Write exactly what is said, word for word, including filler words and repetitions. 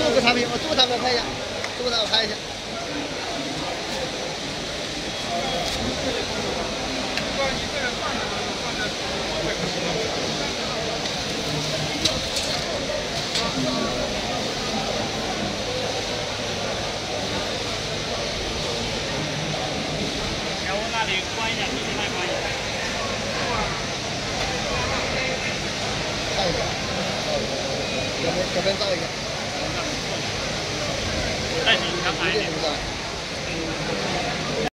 做个产品，我做产品拍一下，做产品拍一下。 然后那里关一下，你先来关一下。 照一下，这边这边照一下。 再你调慢一点。